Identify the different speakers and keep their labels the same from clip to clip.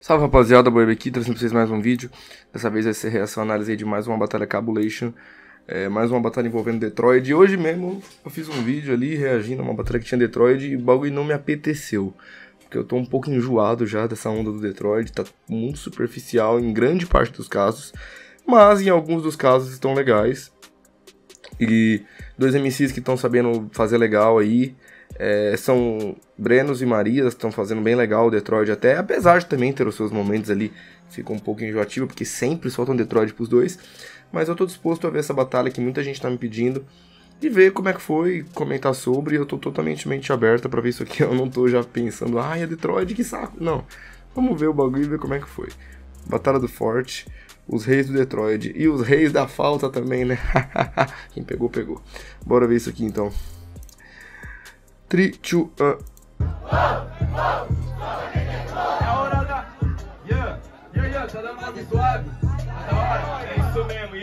Speaker 1: Salve rapaziada, Boeb aqui, trazendo pra vocês mais um vídeo. Dessa vez vai ser reação análise aí de mais uma batalha Cabulation, mais uma batalha envolvendo Detroit. E hoje mesmo eu fiz um vídeo ali reagindo a uma batalha que tinha Detroit e o bagulho não me apeteceu. Porque eu tô um pouco enjoado já dessa onda do Detroit, tá muito superficial em grande parte dos casos, mas em alguns dos casos estão legais. E dois MCs que estão sabendo fazer legal aí. São Brenos e Marias, estão fazendo bem legal o Detroit até, apesar de também ter os seus momentos ali, fica um pouco enjoativo, porque sempre soltam Detroit pros dois, mas eu tô disposto a ver essa batalha que muita gente tá me pedindo, e ver como é que foi, comentar sobre, eu tô totalmente mente aberta pra ver isso aqui, eu não tô já pensando, ai, é Detroit, que saco, não, vamos ver o bagulho e ver como é que foi. Batalha do Forte, os reis do Detroit, e os reis da falta também, né, quem pegou, pegou. Bora ver isso aqui então. 3, 2, 1.
Speaker 2: É a hora da... tá dando uma suave? Tá da hora? É isso mesmo,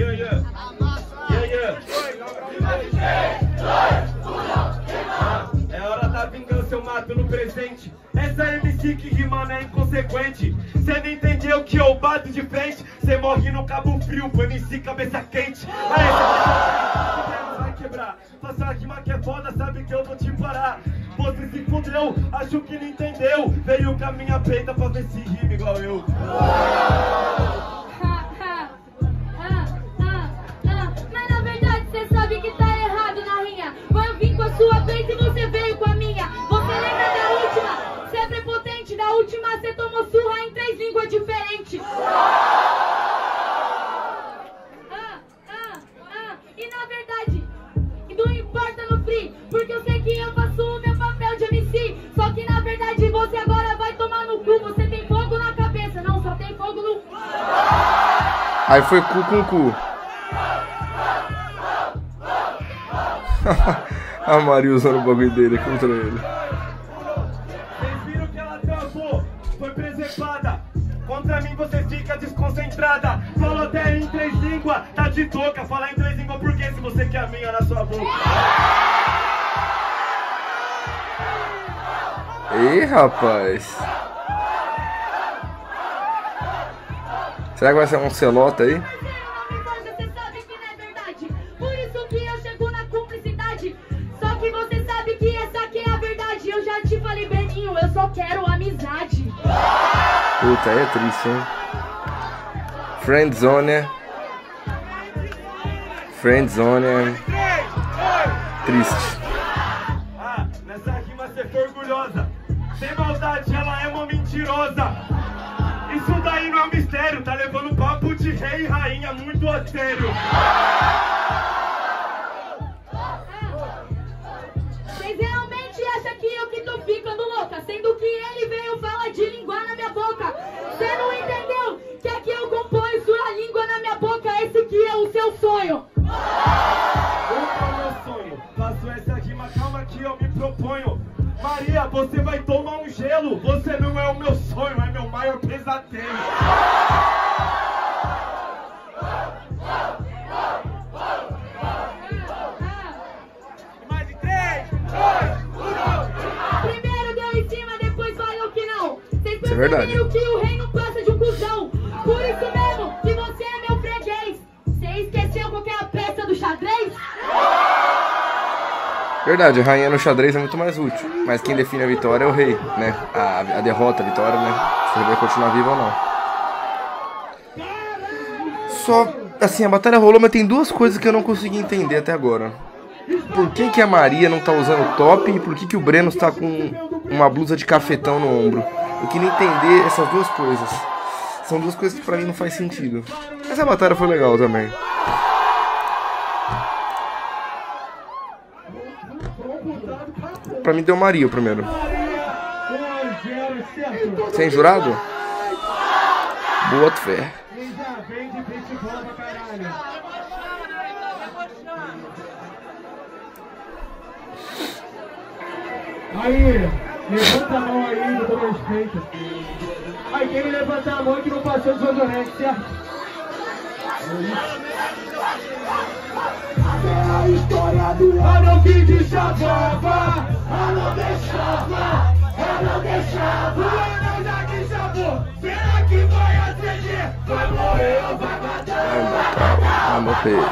Speaker 2: É a hora da vingança, eu mato no presente. Essa MC que rimando é inconsequente. Cê não entendeu que eu bato de frente. Cê morre no Cabo Frio, pro MC cabeça quente. Aí, cê vai quebrar. Faça a rima que é foda, sabe que eu vou te parar. Você se fudeu, acho que não entendeu. Veio com a minha peita pra ver se rima igual eu.
Speaker 3: Mas na verdade cê sabe que tá errado na rinha. Eu vim com a sua vez e você veio com a minha. Você lembra da última? Cê é prepotente. Da última cê tomou surra em 3 línguas diferentes. E na verdade não importa no free, porque eu sei que eu faço o meu papel de MC. Só que na verdade você agora vai tomar no cu. Você tem fogo na cabeça, não, só tem fogo no...
Speaker 1: Aí foi cu com cu. A Maria usando o bagulho dele contra ele.
Speaker 2: Vocês viram que ela travou, foi preservada. Contra mim você fica desconcentrada. Falou até em 3 línguas, tá de toca. Falar em 3 línguas por quê? Se você quer a minha na sua boca.
Speaker 1: Ih, rapaz. Será que vai ser um celota aí?
Speaker 3: Você sabe que não é verdade. Por isso que eu chego na cumplicidade. Só que você sabe que essa aqui é a verdade. Eu já te falei, Breninho, eu só quero amizade.
Speaker 1: Puta, aí é triste, hein? Friendzone. Friendzone. Triste.
Speaker 2: Nessa rima você foi orgulhosa. Sem maldade, ela é uma mentirosa. Isso daí não é um mistério. Tá levando papo de rei e rainha muito a sério.
Speaker 3: Vocês realmente acham que eu que tô ficando louca? Sendo que ele veio falar de língua na minha boca. Você não entendeu que aqui eu componho sua língua na minha boca. Esse que é o seu sonho.
Speaker 2: Qual é o meu sonho? Faço essa rima, calma que eu me proponho. Maria, você vai tomar um gelo. Você não é o meu sonho, é meu maior pesadelo. Mais de 3, 2, 1.
Speaker 3: Primeiro deu em cima, depois falou que não. Vocês
Speaker 1: Isso é verdade.
Speaker 3: perceberam que o rei não passa de um cuzão. Por isso mesmo que você é meu freguês. Você esqueceu qual que é a peça do xadrez?
Speaker 1: Verdade, a rainha no xadrez é muito mais útil. Mas quem define a vitória é o rei, né? A derrota, a vitória, né? Se ele vai continuar vivo ou não. Só, assim, a batalha rolou, mas tem duas coisas que eu não consegui entender até agora. Por que a Maria não tá usando top e por que o Breno está com uma blusa de cafetão no ombro? Eu queria entender essas duas coisas. São duas coisas que pra mim não faz sentido. Mas a batalha foi legal também. Pra mim deu Maria o primeiro. Sem jurado? Boa fé.
Speaker 2: Aí, levanta a mão aí, com todo respeito. Aí, quem levanta a mão é que não passou desodorante, certo? É a história do ano que deixava, não deixava, não deixava. O ano já que chamou, será vai morrer ou vai matar.
Speaker 1: Vai matar, vai morrer.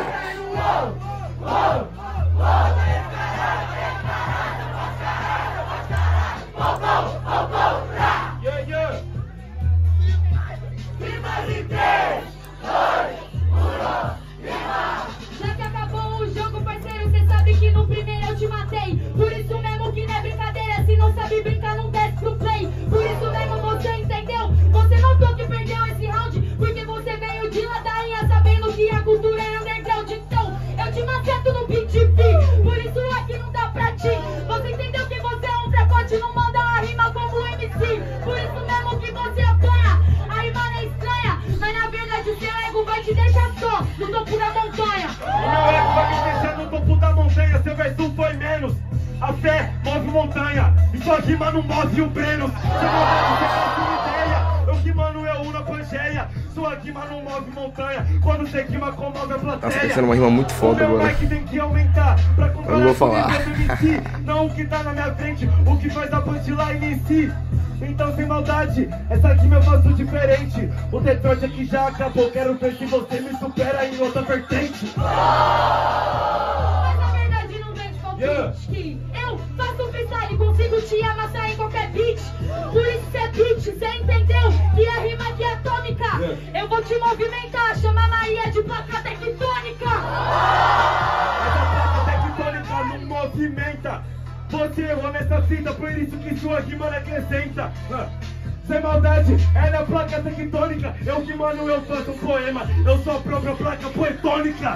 Speaker 3: Já que acabou o jogo, parceiro, cê sabe que no primeiro eu te matei. Por isso mesmo que não é brincadeira, se não sabe brincar não desce pro play. Por isso mesmo você entendeu? Você notou que perdeu esse round, porque você veio de ladainha sabendo que a cultura é underground. Então eu te maceto no BTV, por isso aqui não dá pra ti. Você entendeu que você é um fracote, não manda a rima como MC. Por isso mesmo que você apanha, a rima não é estranha, mas na verdade seu ego vai te deixar só no topo da montanha.
Speaker 2: O meu ego vai me deixar no topo da montanha, seu verso foi menos. A fé move montanha, e sua rima não move o Breno. Você não move ideia, eu que mano eu uno a Pangeia. Sua rima não move montanha, quando você rima comove a plateia.
Speaker 1: Nossa, tá sendo uma rima muito foda agora.
Speaker 2: O meu mic tem que aumentar pra comparar.
Speaker 1: Eu não vou falar.
Speaker 2: MC, não o que tá na minha frente, o que faz a punchline em si. Então sem maldade, essa rima eu faço diferente. O Detroit aqui já acabou, quero ver se você me supera em outra vertente.
Speaker 3: Mas na verdade não vem de palpite. Eu faço freestyle, consigo te amassar em qualquer beat. Por isso cê é beat, cê entendeu? Que a rima aqui é atômica. Eu vou te movimentar, chama Maria de placa tectônica.
Speaker 2: Mas a placa tectônica não movimenta. Você errou nessa fita, por isso que sua rima não acrescenta. Sem maldade, ela é a placa tectônica. Eu que mano, eu faço um poema. Eu sou a própria placa poetônica.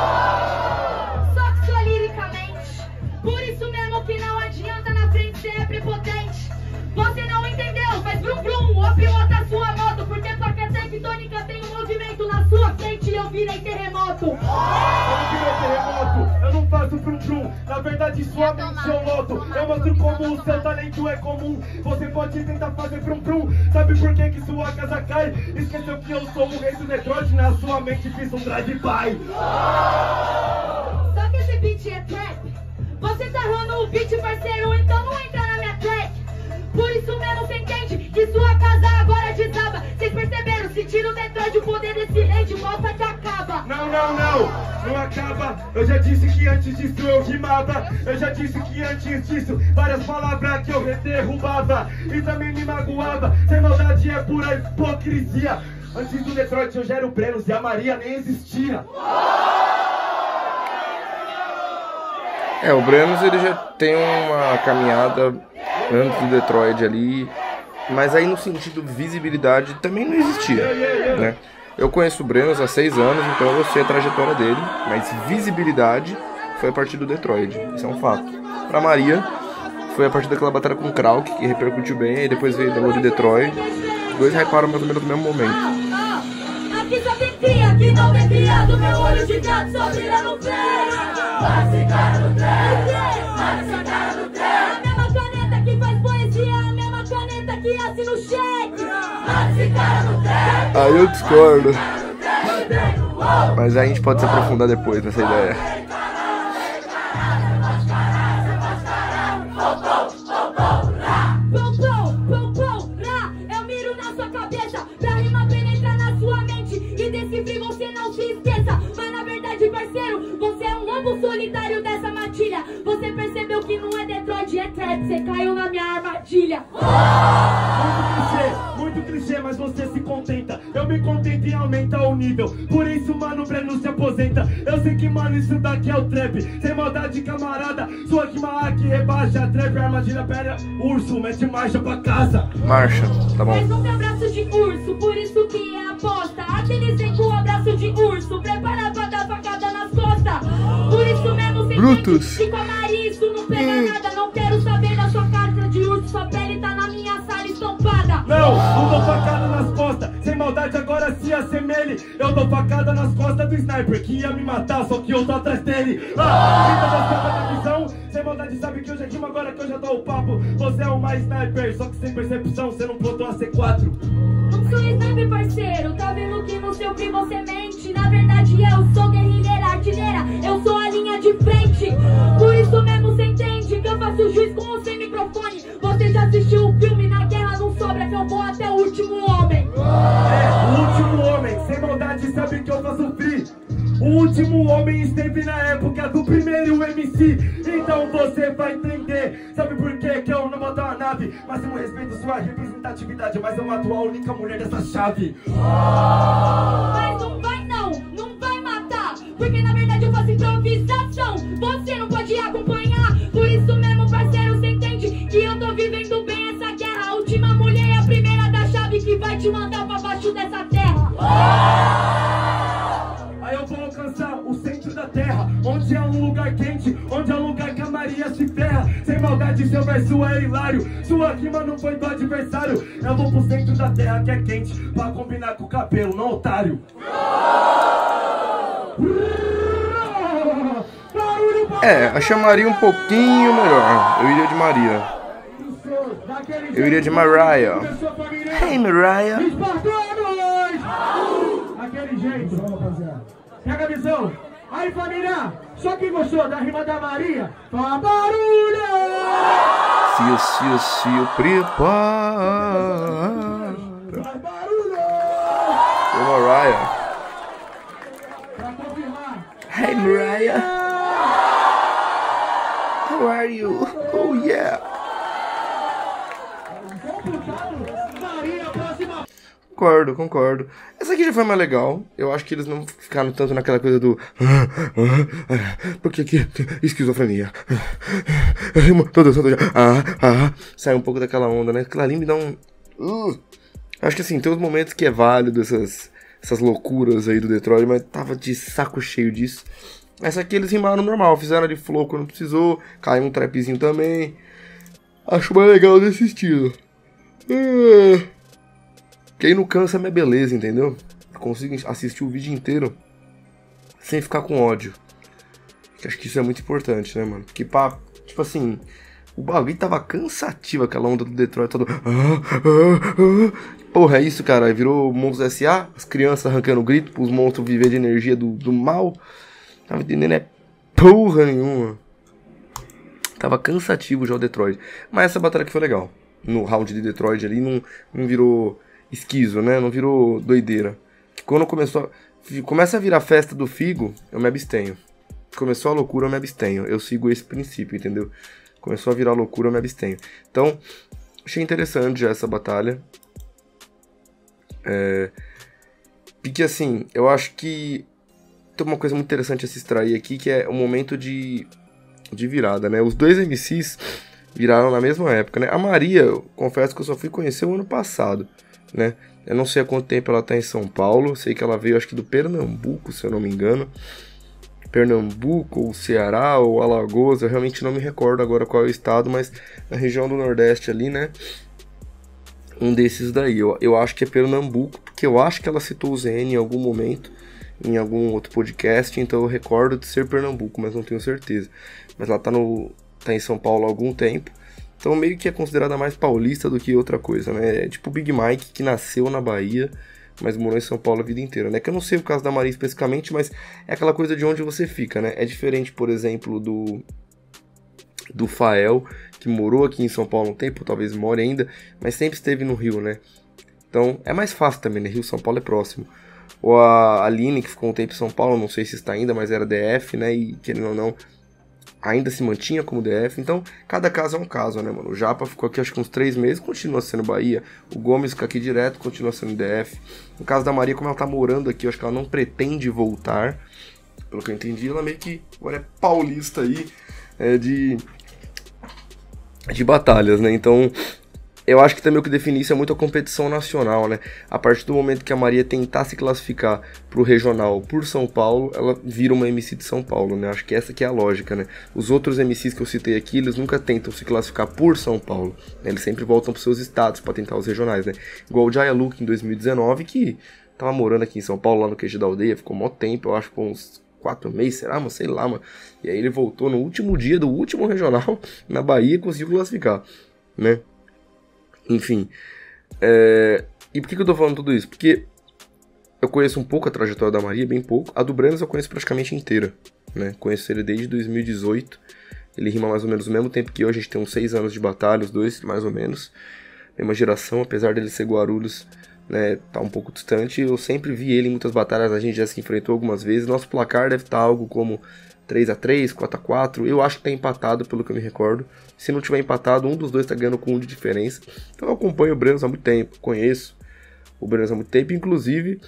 Speaker 3: Só que sou liricamente. Por isso mesmo que não adianta na frente ser prepotente. Você não entendeu, faz brum brum ou pilota a sua moto. Porque a placa tectônica tem um movimento na sua frente e eu virei terremoto.
Speaker 2: Eu não virei terremoto, eu não faço brum brum. Na verdade sua mente eu loto. Eu mostro como o seu talento é comum. Você pode tentar fazer brum brum. Sabe por que que sua casa cai? Esqueceu que eu sou o rei do Detroit. Na sua mente fiz um drive-by.
Speaker 3: Só que esse beat é trap. Você tá errando o beat, parceiro, então não entra na minha track. Por isso mesmo cê entende que sua casa agora desaba. Vocês perceberam? Se tira o Detroit, o poder desse rei de volta que acaba.
Speaker 2: Não acaba. Eu já disse que antes disso eu rimava. Eu já disse que antes disso várias palavras que eu derrubava e também me magoava. Sem maldade é pura hipocrisia. Antes do Detroit eu já era o Brenos e a Maria nem existia.
Speaker 1: O Brenos ele já tem uma caminhada antes do Detroit ali, mas aí no sentido visibilidade também não existia, né? Eu conheço o Brenos há 6 anos, então eu sei a trajetória dele, mas visibilidade foi a partir do Detroit, isso é um fato. Pra Maria, foi a partir daquela batalha com o Krauk, que repercutiu bem, e depois veio da de Detroit, os dois hyparam mais ou menos no mesmo momento.
Speaker 3: Aqui só tem cria, que não vem criado, meu olho de gato só brilha no pé. Esse cara no trem, esse cara no trem. A mesma caneta que faz poesia, a mesma caneta que assina o cheque. Esse cara no trem.
Speaker 1: Aí eu discordo. Mas aí a gente pode se aprofundar depois nessa ideia.
Speaker 3: Eu miro na sua cabeça pra rima penetrar na sua mente e decifre você não se esqueça. Mas na verdade, parceiro, você é um lobo solitário dessa matilha. Você percebeu que não é Detroit, é trap. Você caiu na minha armadilha.
Speaker 2: Muito clichê, mas você se contenta. Eu me contento e aumenta o nível. Por isso, mano, o Breno se aposenta. Eu sei que, mano, isso daqui é o trap. Sem maldade, camarada. Sua rima aqui rebaixa. Trap, armadilha, pera, urso. Mete marcha pra casa.
Speaker 1: Marcha, tá bom.
Speaker 3: Mas não tem abraço de urso, por isso que é aposta. Atenizem com o abraço de urso. Prepara pra dar facada nas costas. Por isso mesmo, sem
Speaker 1: Brutus.
Speaker 3: que com a Maria isso não pega nada. Não quero saber da sua carta de urso. Sua pele tá na minha sala estampada.
Speaker 2: Não dou facada nas costas. Sem maldade, agora se assemelhe. Eu dou facada nas costas do sniper que ia me matar, só que eu tô atrás dele. Quem tá na visão? Sem maldade, sabe que eu já rimo agora que eu já dou o papo. Você é uma sniper, só que sem percepção, você não botou a C4.
Speaker 3: Não sou sniper, parceiro, tá vendo que no seu primo você mente. Na verdade eu sou guerrilheira, artilheira, eu sou a linha de frente. Por isso mesmo cê entende que eu faço juiz com o sem microfone. Você já assistiu o filme Na Guerra Não Sobra, que eu vou até o último homem.
Speaker 2: O último último homem esteve na época do primeiro MC. Então você vai entender. Sabe por que eu não boto a nave? Mas eu respeito sua representatividade, mas eu mato a única mulher dessa chave.
Speaker 3: Mas não vai não, não vai matar, porque na verdade eu faço improvisação. Você não pode acompanhar, por isso mesmo, parceiro, você entende que eu tô vivendo bem essa guerra. A última mulher é a primeira da chave que vai te mandar pra baixo dessa terra.
Speaker 2: Aí eu vou alcançar o centro da terra, onde é um lugar quente, onde é um lugar que a Maria se ferra. Sem maldade, seu verso é hilário, sua rima não foi do adversário. Eu vou pro centro da terra que é quente, pra combinar com o cabelo, não otário.
Speaker 1: Achei a Maria um pouquinho melhor. Eu iria de Maria. Eu iria de Mariah. Hey, Mariah.
Speaker 2: Aquele jeito, rapaziada. Pega a visão. Aí, família, só quem gostou da rima da Maria, faz barulho!
Speaker 1: Se prepara.
Speaker 2: Faz barulho!
Speaker 1: Ô, Mariah.
Speaker 2: Pra confirmar.
Speaker 1: Hey, Mariah. How are you? Oh, yeah.
Speaker 2: Maria, próxima.
Speaker 1: Concordo. Essa aqui já foi mais legal. Eu acho que eles não ficaram tanto naquela coisa do... Porque aqui, esquizofrenia. Todo dia. Sai um pouco daquela onda, né? Aquela ali me dá um... Acho que assim, tem uns momentos que é válido essas loucuras aí do Detroit, mas tava de saco cheio disso. Essa aqui eles rimaram normal, fizeram de flow quando precisou, caiu um trapzinho também. Acho mais legal desse estilo. Que aí não cansa minha beleza, entendeu? Eu consigo assistir o vídeo inteiro sem ficar com ódio. Acho que isso é muito importante, né, mano? Porque, tipo assim, o bagulho tava cansativo, aquela onda do Detroit, todo... Porra, é isso, cara. Virou Monstros S.A., as crianças arrancando grito pros monstros viver de energia do mal. Tava entendendo, porra nenhuma. Tava cansativo já o Detroit. Mas essa batalha aqui foi legal. No round de Detroit ali não virou esquizo, né? Não virou doideira. Que quando começa a virar festa do Figo, eu me abstenho. Começou a loucura, eu me abstenho. Eu sigo esse princípio, entendeu? Começou a virar loucura, eu me abstenho. Então, achei interessante já essa batalha. Porque assim, eu acho que tem uma coisa muito interessante a se extrair aqui, que é o momento de virada, né? Os dois MCs viraram na mesma época, né? A Maria, eu confesso que eu só fui conhecer o ano passado, né? Eu não sei há quanto tempo ela tá em São Paulo, sei que ela veio, acho que do Pernambuco, se eu não me engano. Pernambuco, ou Ceará, ou Alagoas, eu realmente não me recordo agora qual é o estado, mas na região do Nordeste ali, né? Um desses daí, eu acho que é Pernambuco, porque eu acho que ela citou o ZN em algum momento, em algum outro podcast, então eu recordo de ser Pernambuco, mas não tenho certeza. Mas ela tá em São Paulo há algum tempo, então meio que é considerada mais paulista do que outra coisa, né? É tipo o Big Mike, que nasceu na Bahia, mas morou em São Paulo a vida inteira, né? Que eu não sei o caso da Maria especificamente, mas é aquela coisa de onde você fica, né? É diferente, por exemplo, do Fael, que morou aqui em São Paulo um tempo, talvez more ainda, mas sempre esteve no Rio, né? Então é mais fácil também, né? Rio, São Paulo é próximo. Ou a Aline, que ficou um tempo em São Paulo, não sei se está ainda, mas era DF, né? E querendo ou não, ainda se mantinha como DF. Então, cada caso é um caso, né, mano? O Japa ficou aqui acho que uns 3 meses, continua sendo Bahia. O Gomes fica aqui direto, continua sendo DF. No caso da Maria, como ela tá morando aqui, eu acho que ela não pretende voltar. Pelo que eu entendi, ela meio que agora é paulista aí, de batalhas, né? Então, eu acho que também o que define isso é muito a competição nacional, né? A partir do momento que a Maria tentar se classificar pro regional por São Paulo, ela vira uma MC de São Paulo, né? Acho que essa que é a lógica, né? Os outros MCs que eu citei aqui, eles nunca tentam se classificar por São Paulo, né? Eles sempre voltam pros seus estados pra tentar os regionais, né? Igual o Jaya Luke em 2019, que tava morando aqui em São Paulo, lá no QG da Aldeia, ficou mó tempo, eu acho que uns 4 meses, será, mano? Sei lá, mano. E aí ele voltou no último dia do último regional na Bahia e conseguiu classificar, né? Enfim. E por que eu tô falando tudo isso? Porque eu conheço um pouco a trajetória da Maria, bem pouco. A do Brenos eu conheço praticamente inteira, né? Conheço ele desde 2018. Ele rima mais ou menos no mesmo tempo que eu. A gente tem uns 6 anos de batalha, os dois, mais ou menos. Mesma geração, apesar dele ser Guarulhos. né, tá um pouco distante. Eu sempre vi ele em muitas batalhas, a gente já se enfrentou algumas vezes. Nosso placar deve estar algo como 3-3, 4-4. Eu acho que tá empatado, pelo que eu me recordo. Se não tiver empatado, um dos dois tá ganhando com 1 de diferença. Então eu acompanho o Brenos há muito tempo, conheço o Brenos há muito tempo. Inclusive,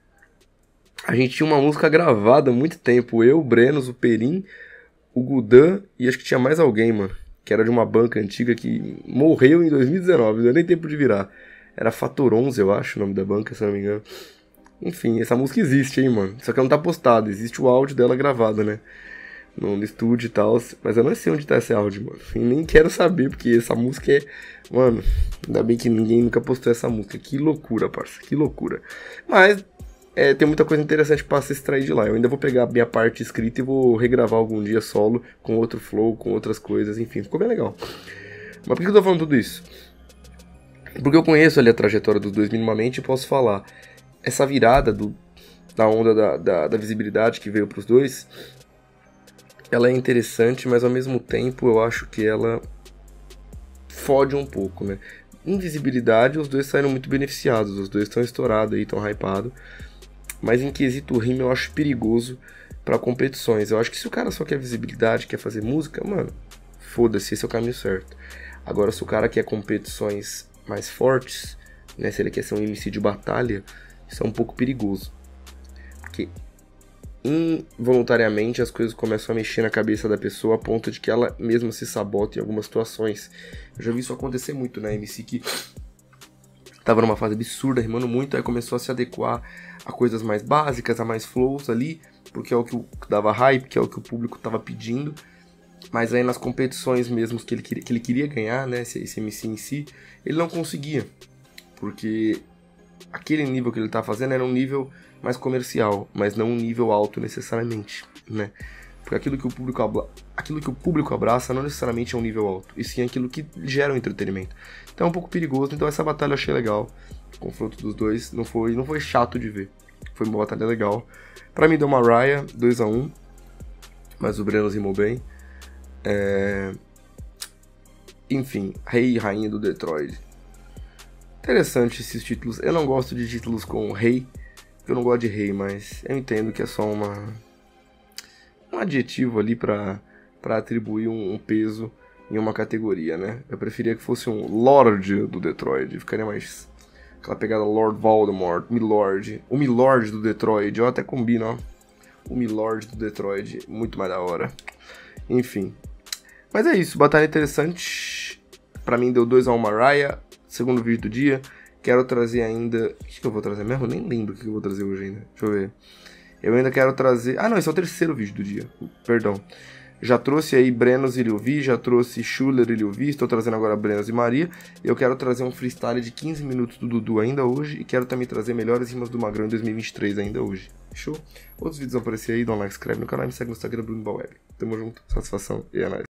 Speaker 1: a gente tinha uma música gravada há muito tempo. Eu, o Brenos, o Perim, o Gudan e acho que tinha mais alguém, mano. Que era de uma banca antiga que morreu em 2019, não deu nem tempo de virar. Era Fator 11, eu acho, o nome da banca, se não me engano. Enfim, essa música existe, hein, mano. Só que ela não tá postada, existe o áudio dela gravado, né? No estúdio e tal. Mas eu não sei onde tá esse áudio, mano. E nem quero saber, porque essa música é... Mano, ainda bem que ninguém nunca postou essa música. Que loucura, parça, que loucura. Mas... tem muita coisa interessante pra se extrair de lá. Eu ainda vou pegar a minha parte escrita e vou regravar algum dia solo, com outro flow, com outras coisas, enfim, ficou bem legal. Mas por que eu tô falando tudo isso? Porque eu conheço ali a trajetória dos dois minimamente e posso falar. Essa virada da onda da visibilidade que veio pros dois, ela é interessante, mas ao mesmo tempo eu acho que ela fode um pouco, né? Em visibilidade, os dois saíram muito beneficiados, os dois estão estourados aí, estão hypados. Mas em quesito rima eu acho perigoso pra competições. Eu acho que se o cara só quer visibilidade, quer fazer música, mano, foda-se, esse é o caminho certo. Agora, se o cara quer competições mais fortes, né, se ele quer ser um MC de batalha, isso é um pouco perigoso. Porque involuntariamente as coisas começam a mexer na cabeça da pessoa a ponto de que ela mesma se sabota em algumas situações. Eu já vi isso acontecer muito, né, MC que tava numa fase absurda, rimando muito, aí começou a se adequar a coisas mais básicas, a mais flows ali, porque é o que dava hype, que é o que o público tava pedindo. Mas aí nas competições mesmo que ele queria ganhar, né, esse MC em si, ele não conseguia. Porque aquele nível que ele tá fazendo era um nível mais comercial, mas não um nível alto necessariamente, né? Porque aquilo que o público abraça não necessariamente é um nível alto, e sim aquilo que gera o entretenimento. Então é um pouco perigoso, então essa batalha eu achei legal. O confronto dos dois não foi chato de ver. Foi uma batalha legal. Pra mim deu uma raia, 2-1, mas o Brenos rimou bem. Enfim, Rei e Rainha do Detroit. Interessante esses títulos. Eu não gosto de títulos com rei, eu não gosto de rei, mas eu entendo que é só um adjetivo ali pra atribuir um peso em uma categoria, né? Eu preferia que fosse um Lorde do Detroit, ficaria mais aquela pegada Lord Voldemort, Milord, o Milord do Detroit, eu até combino, ó, o Milord do Detroit, muito mais da hora. Enfim, mas é isso, batalha interessante, pra mim deu 2-1 Mariah, segundo vídeo do dia. Quero trazer ainda, o que eu vou trazer mesmo? Eu nem lembro o que eu vou trazer hoje ainda, deixa eu ver. Eu ainda quero trazer, não, esse é o terceiro vídeo do dia, perdão. Já trouxe aí Brenos e Lil V, já trouxe Schuller e Lil V, estou trazendo agora Brenos e Maria. Eu quero trazer um freestyle de 15 minutos do Dudu ainda hoje. E quero também trazer melhores rimas do Magrão em 2023 ainda hoje. Fechou? Outros vídeos vão aparecer aí, dá um like, inscreve no canal e me segue no Instagram, Bruno Baweb. Tamo junto, satisfação e é nóis.